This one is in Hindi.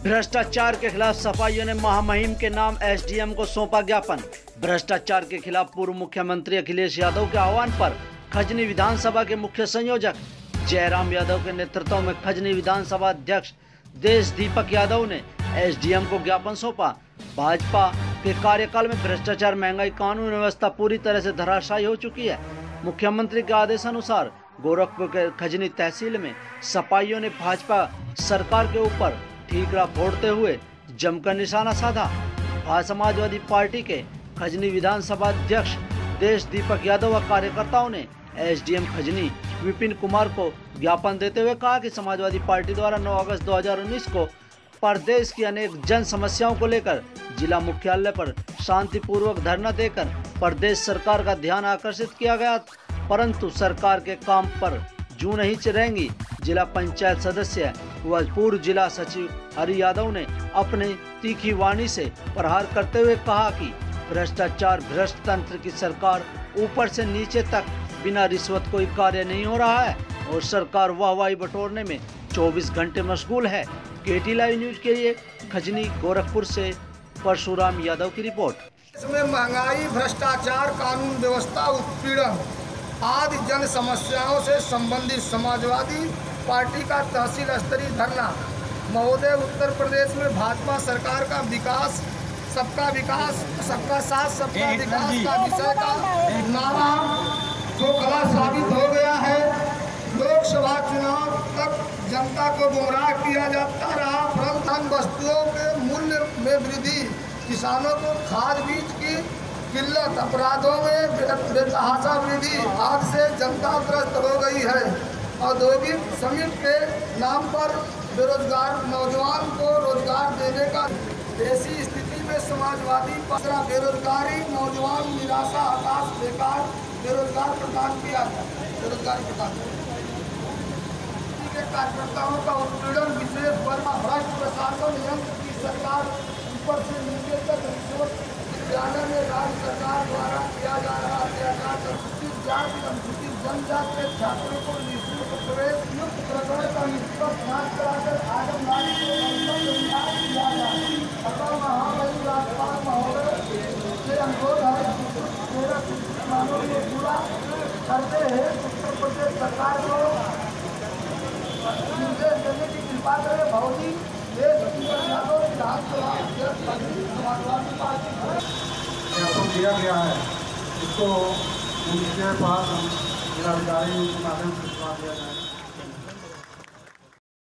भ्रष्टाचार के खिलाफ सफाइयों ने महामहिम के नाम एसडीएम को सौंपा ज्ञापन। भ्रष्टाचार के खिलाफ पूर्व मुख्यमंत्री अखिलेश यादव के आह्वान पर खजनी विधानसभा के मुख्य संयोजक जयराम यादव के नेतृत्व में खजनी विधानसभा अध्यक्ष देश दीपक यादव ने एसडीएम को ज्ञापन सौंपा। भाजपा के कार्यकाल में भ्रष्टाचार, महंगाई, कानून व्यवस्था पूरी तरह से धराशायी हो चुकी है। मुख्यमंत्री के आदेशानुसार गोरखपुर के खजनी तहसील में सफाइयों ने भाजपा सरकार के ऊपर ठीकरा फोड़ते हुए जमकर निशाना साधा। समाजवादी पार्टी के खजनी विधानसभा अध्यक्ष देश दीपक यादव व कार्यकर्ताओं ने एसडीएम खजनी विपिन कुमार को ज्ञापन देते हुए कहा कि समाजवादी पार्टी द्वारा 9 अगस्त 2019 को प्रदेश की अनेक जन समस्याओं को लेकर जिला मुख्यालय पर शांतिपूर्वक धरना देकर प्रदेश सरकार का ध्यान आकर्षित किया गया, परंतु सरकार के काम पर जू नहीं रहेंगी। जिला पंचायत सदस्य व पूर्व जिला सचिव हरि यादव ने अपने तीखी वाणी से प्रहार करते हुए कहा कि भ्रष्टाचार, भ्रष्ट तंत्र की सरकार ऊपर से नीचे तक बिना रिश्वत कोई कार्य नहीं हो रहा है और सरकार वाहवाही बटोरने में 24 घंटे मशगूल है। केटी लाइव न्यूज के लिए खजनी गोरखपुर से परशुराम यादव की रिपोर्ट। इसमें महंगाई, भ्रष्टाचार, कानून व्यवस्था, उत्पीड़न आदि जन समस्याओं से संबंधित समाजवादी पार्टी का तहसील स्तरीय धरना। महोदय, उत्तर प्रदेश में भाजपा सरकार का विकास, सबका साथ सबका विकास का विषय का नारा खोखला साबित हो गया है। लोकसभा चुनाव तक जनता को गुमराह किया जाता रहा। प्रधान वस्तुओं के मूल्य में वृद्धि, किसानों को खाद बीज की किल्लत, अपराधों में बेतहाशा वृद्धि आदि से जनता त्रस्त हो गई है। औद्योगिक समिति के नाम पर बेरोजगार नौजवान को रोजगार देने का ऐसी स्थिति में समाजवादी पसरा बेरोजगारी, नौजवान निराशा, हताश, बेकार बेरोजगार प्रदान किया बेरोजगारी प्रदान के कार्यकर्ताओं का उत्पीड़न, विशेष वर्ग भ्रष्ट प्रशासन, यंत्र की सरकार ऊपर से नीचे तक रिश्वत विद्यालय में राज्य सरकार द्वारा किया जा रहा अत्याचार, अनुसूचित जाति, अनुसूचित जनजाति के छात्रों को निःशुल्क प्रवेश युक्त प्रकरण का निष्पक्ष जांच कराकर आगमनारी को न्याय दिया जाए। अतः महामहिम राज्यपाल महोदय से अनुरोध है, मानों को पूरा करते हैं। उत्तर प्रदेश सरकार को निर्देश देने की कृपा करें। भौजी देश यादव विधानसभा अध्यक्ष समाजवादी पार्टी दिया गया है, इसको उनके पास जिलाधिकारी के माध्यम से दिया जाए।